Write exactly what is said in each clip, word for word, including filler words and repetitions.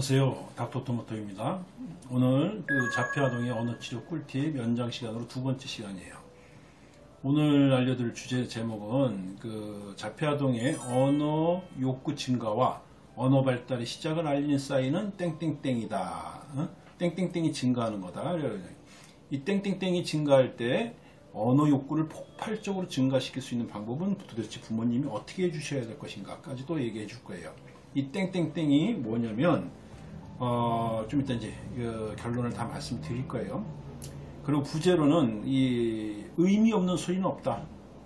안녕하세요. 닥터토마토입니다. 오늘 그 자폐아동의 언어치료 꿀팁 연장 시간으로 두 번째 시간이에요. 오늘 알려드릴 주제 제목은 그 자폐아동의 언어 욕구 증가와 언어 발달의 시작을 알리는 사인은 땡땡땡이다. 어? 땡땡땡이 증가하는 거다. 이 땡땡땡이 증가할 때 언어 욕구를 폭발적으로 증가시킬 수 있는 방법은 도대체 부모님이 어떻게 해주셔야 될 것인가까지도 얘기해 줄 거예요. 이 땡땡땡이 뭐냐면 어, 좀 이따 이제 그 결론을 다 말씀드릴 거예요. 그리고 부제로는 이 의미 없는 소리는 없다.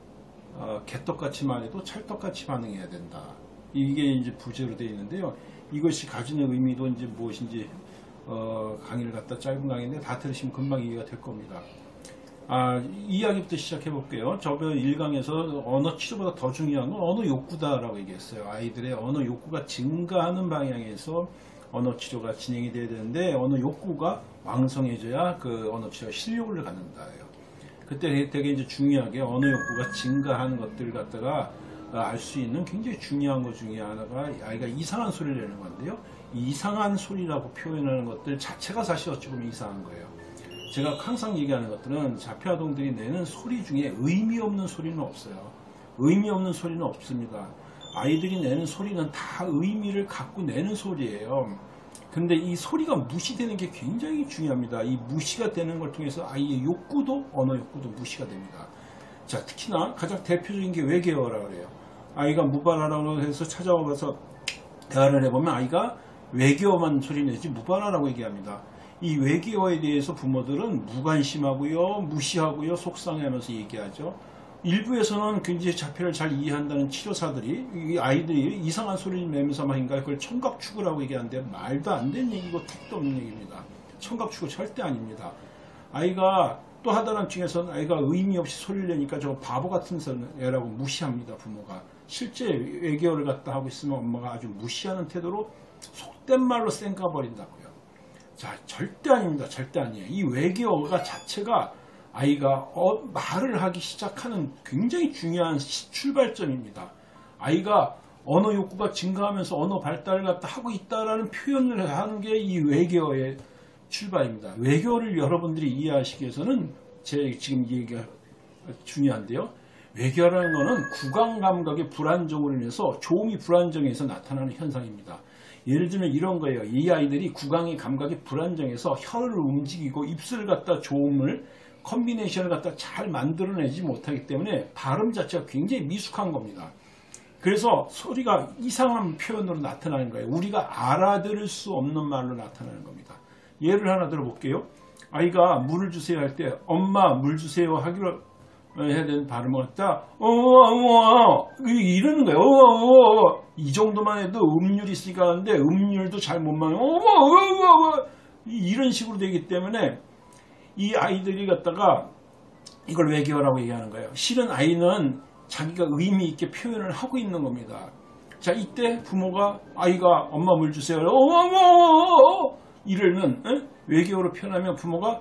어, 개떡같이 말해도 찰떡같이 반응해야 된다. 이게 이제 부제로 되어 있는데요. 이것이 가지는 의미도 이제 무엇인지 어, 강의를 갖다 짧은 강의인데 다 들으시면 금방 이해가 될 겁니다. 아, 이야기부터 시작해 볼게요. 저번 일 강에서 언어 치료보다 더 중요한 건 언어 욕구다라고 얘기했어요. 아이들의 언어 욕구가 증가하는 방향에서 언어 치료가 진행이 돼야 되는데 언어 욕구가 왕성해져야 그 언어 치료가 실력을 갖는다예요. 그때 되게 이제 중요하게 언어 욕구가 증가하는 것들을 갖다가 알 수 있는 굉장히 중요한 것 중에 하나가 아이가 이상한 소리를 내는 건데요. 이상한 소리라고 표현하는 것들 자체가 사실 어찌 보면 이상한 거예요. 제가 항상 얘기하는 것들은 자폐아동들이 내는 소리 중에 의미 없는 소리는 없어요. 의미 없는 소리는 없습니다. 아이들이 내는 소리는 다 의미를 갖고 내는 소리예요. 근데 이 소리가 무시되는 게 굉장히 중요합니다. 이 무시가 되는 걸 통해서 아이의 욕구도 언어 욕구도 무시가 됩니다. 자, 특히나 가장 대표적인 게 외계어라고 그래요. 아이가 무발화라고 해서 찾아와서 대화를 해보면 아이가 외계어만 소리 내지 무발화라고 얘기합니다. 이 외계어에 대해서 부모들은 무관심하고요, 무시하고요, 속상해하면서 얘기하죠. 일부에서는 굉장히 자폐를 잘 이해한다는 치료사들이 이 아이들이 이상한 소리를 내면서 말인가 그걸 청각추구라고 얘기하는데 말도 안 되는 얘기고 택도 없는 얘기입니다. 청각추구 절대 아닙니다. 아이가 또 하다른 중에서는 아이가 의미 없이 소리를 내니까 저거 바보 같은 애라고 무시합니다. 부모가. 실제 외계어를 갖다 하고 있으면 엄마가 아주 무시하는 태도로 속된 말로 쌩까버린다고요. 자, 절대 아닙니다. 절대 아니에요. 이 외계어가 자체가 아이가 어, 말을 하기 시작하는 굉장히 중요한 출발점입니다. 아이가 언어 욕구가 증가하면서 언어 발달을 갖다 하고 있다라는 표현을 하는 게 이 외계어의 출발입니다. 외계어를 여러분들이 이해하시기 위해서는 제 지금 얘기가 중요한데요. 외계어라는 것은 구강 감각의 불안정으로 인해서 조음이 불안정해서 나타나는 현상입니다. 예를 들면 이런 거예요. 이 아이들이 구강의 감각이 불안정해서 혀를 움직이고 입술을 갖다 조음을 컨비네이션을 갖다 잘 만들어내지 못하기 때문에 발음 자체가 굉장히 미숙한 겁니다. 그래서 소리가 이상한 표현으로 나타나는 거예요. 우리가 알아들을 수 없는 말로 나타나는 겁니다. 예를 하나 들어볼게요. 아이가 물을 주세요 할 때 엄마 물 주세요 하기로 해야 되는 발음을 갖다 어어어 이러는 거예요. 어어어 이 정도만 해도 음률이 있으니까 하는데 음률도 잘 못 맞아요. 어어어 이런 식으로 되기 때문에 이 아이들이 갖다가 이걸 외계어라고 얘기하는 거예요. 실은 아이는 자기가 의미 있게 표현을 하고 있는 겁니다. 자, 이때 부모가 아이가 엄마 물 주세요. 어어어 이러면 에? 외계어로 표현하면 부모가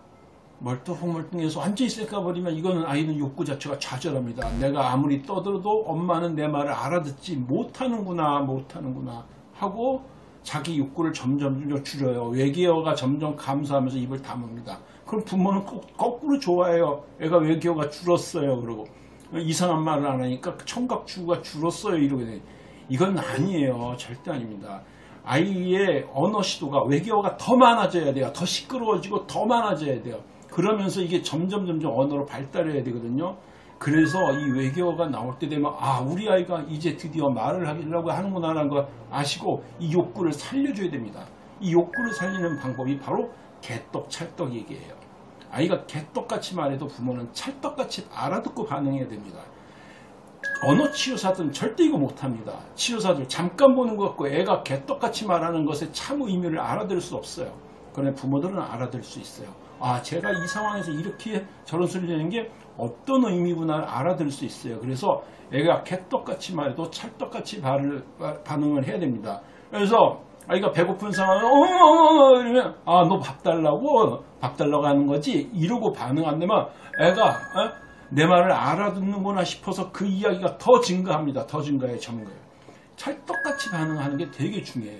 멀뚱멀뚱해서 완전히 쌩까버리면 이거는 아이는 욕구 자체가 좌절합니다. 내가 아무리 떠들어도 엄마는 내 말을 알아듣지 못하는구나 못하는구나 하고 자기 욕구를 점점 줄여요. 외계어가 점점 감소하면서 입을 다뭅니다. 그럼 부모는 꼭 거꾸로 좋아해요. 애가 외계어가 줄었어요. 그러고 이상한 말을 안 하니까 청각추구가 줄었어요. 이러게 돼요. 이건 아니에요. 절대 아닙니다. 아이의 언어 시도가 외계어가 더 많아져야 돼요. 더 시끄러워지고 더 많아져야 돼요. 그러면서 이게 점점 점점 언어로 발달해야 되거든요. 그래서 이 외계어가 나올 때 되면 아 우리 아이가 이제 드디어 말을 하려고 하는구나라는 걸 아시고 이 욕구를 살려줘야 됩니다. 이 욕구를 살리는 방법이 바로 개떡 찰떡 얘기예요. 아이가 개떡같이 말해도 부모는 찰떡같이 알아듣고 반응해야 됩니다. 언어 치료사들은 절대 이거 못합니다. 치료사들 잠깐 보는 것 같고 애가 개떡같이 말하는 것의 참 의미를 알아들을 수 없어요. 그러나 부모들은 알아들을 수 있어요. 아 제가 이 상황에서 이렇게 저런 소리를 내는 게 어떤 의미구나를 알아들을 수 있어요. 그래서 애가 개떡같이 말해도 찰떡같이 반응을 해야 됩니다. 그래서 아이가 배고픈 상황에 어어어 이러면 아 너 밥 달라고 밥 달라고 하는 거지 이러고 반응 안 되면 애가 어? 내 말을 알아듣는구나 싶어서 그 이야기가 더 증가합니다. 더 증가해, 증가해요. 찰떡같이 반응하는 게 되게 중요해요.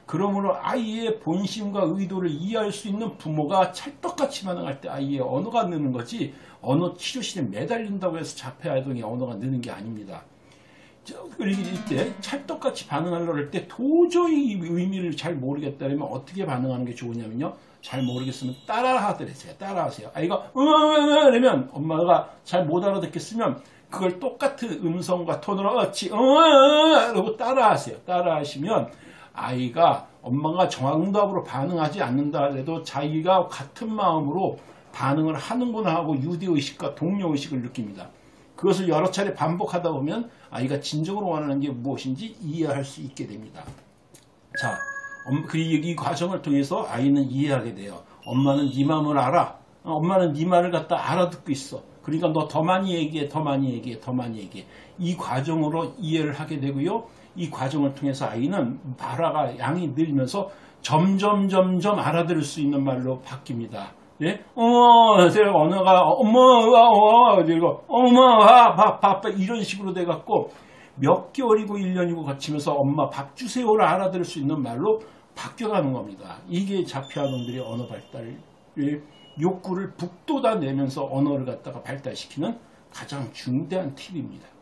그러므로 아이의 본심과 의도를 이해할 수 있는 부모가 찰떡같이 반응할 때 아이의 언어가 느는 거지, 언어 치료실에 매달린다고 해서 자폐아동의 언어가 느는 게 아닙니다. 그리고 이때 찰떡같이 반응하려고 할 때 도저히 의미를 잘 모르겠다면 어떻게 반응하는 게 좋으냐면요. 잘 모르겠으면 따라하더래요. 따라하세요. 아이가 으으으 이러면 엄마가 잘 못 알아듣겠으면 그걸 똑같은 음성과 톤으로 어찌 으으으 이러고 따라하세요. 따라하시면 아이가 엄마가 정답으로 반응하지 않는다 해도 자기가 같은 마음으로 반응을 하는구나 하고 유대의식과 동료의식을 느낍니다. 그것을 여러 차례 반복하다 보면 아이가 진정으로 원하는 게 무엇인지 이해할 수 있게 됩니다. 자, 그리고 이 과정을 통해서 아이는 이해하게 돼요. 엄마는 네 마음을 알아. 엄마는 네 말을 갖다 알아듣고 있어. 그러니까 너 더 많이 얘기해, 더 많이 얘기해, 더 많이 얘기해. 이 과정으로 이해를 하게 되고요. 이 과정을 통해서 아이는 발화가 양이 늘면서 점점 점점 알아들을 수 있는 말로 바뀝니다. 예? 어머, 제가 언어가 어머, 어, 이거 어머, 밥, 밥, 밥 이런 식으로 돼갖고 몇 개월이고 일 년이고 거치면서 엄마 밥 주세요를 알아들을 수 있는 말로 바뀌어가는 겁니다. 이게 자폐아동들의 언어 발달을 욕구를 북돋아내면서 언어를 갖다가 발달시키는 가장 중대한 팁입니다.